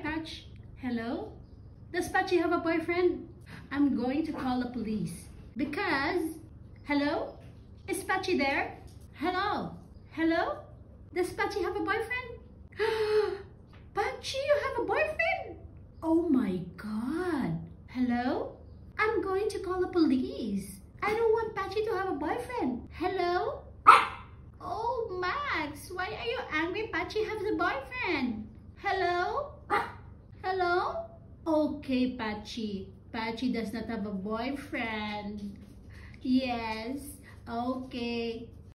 Patch. Hello? Does Patchi have a boyfriend? I'm going to call the police. Because... Hello? Is Patchi there? Hello? Hello? Does Patchi have a boyfriend? Patchi, you have a boyfriend? Oh my God. Hello? I'm going to call the police. I don't want Patchi to have a boyfriend. Hello? Oh, Max, why are you angry Patchi has a boyfriend? Hello? Hello? Okay, Patchi. Patchi does not have a boyfriend. Yes, okay.